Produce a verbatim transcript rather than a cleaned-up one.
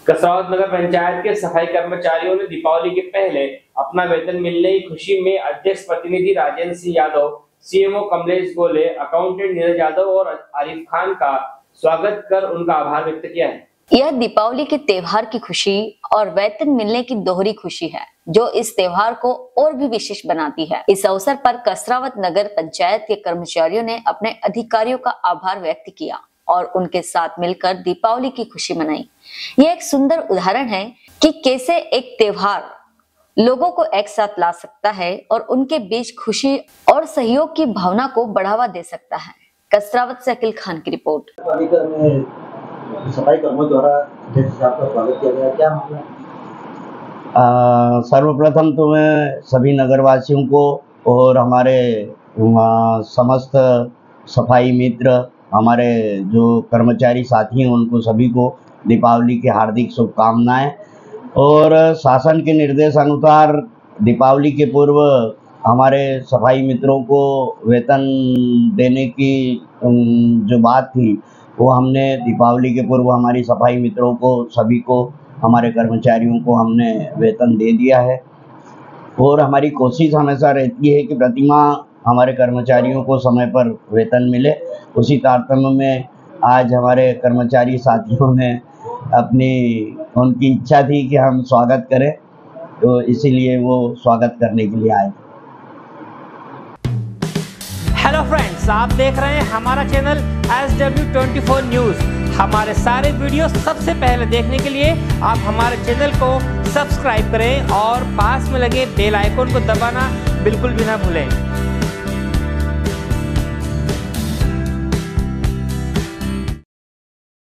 कसरावत नगर पंचायत के सफाई कर्मचारियों ने दीपावली के पहले अपना वेतन मिलने की खुशी में अध्यक्ष प्रतिनिधि राजेंद्र सिंह यादव, सीएमओ कमलेश गोले, अकाउंटेंट नीरज यादव और आरिफ खान का स्वागत कर उनका आभार व्यक्त किया है। यह दीपावली के त्योहार की खुशी और वेतन मिलने की दोहरी खुशी है, जो इस त्योहार को और भी विशेष बनाती है। इस अवसर पर कसरावत नगर पंचायत के कर्मचारियों ने अपने अधिकारियों का आभार व्यक्त किया और उनके साथ मिलकर दीपावली की खुशी मनाई। यह एक सुंदर उदाहरण है कि कैसे एक त्योहार लोगों को एक साथ ला सकता है और उनके बीच खुशी और सहयोग की भावना को बढ़ावा दे सकता है। कसरावत से अकील खान की रिपोर्ट। सफाई कर्मियों द्वारा अध्यक्ष साहब का स्वागत किया गया, क्या मामला? सर्वप्रथम तो मैं सभी नगरवासियों को और हमारे समस्त सफाई मित्र, हमारे जो कर्मचारी साथी हैं, उनको सभी को दीपावली की हार्दिक शुभकामनाएं। और शासन के निर्देश अनुसार दीपावली के पूर्व हमारे सफाई मित्रों को वेतन देने की जो बात थी, वो हमने दीपावली के पूर्व हमारी सफाई मित्रों को, सभी को, हमारे कर्मचारियों को हमने वेतन दे दिया है। और हमारी कोशिश हमेशा रहती है कि प्रतिमाह हमारे कर्मचारियों को समय पर वेतन मिले। उसी तारतम्य में आज हमारे कर्मचारी साथियों ने अपनी उनकी इच्छा थी कि हम स्वागत करें, तो इसीलिए वो स्वागत करने के लिए आए। हेलो फ्रेंड्स, आप देख रहे हैं हमारा channel S W twenty four news. हमारे सारे वीडियो सबसे पहले देखने के लिए आप हमारे चैनल को सब्सक्राइब करें और पास में लगे बेल आइकन को दबाना बिल्कुल भी ना भूलें।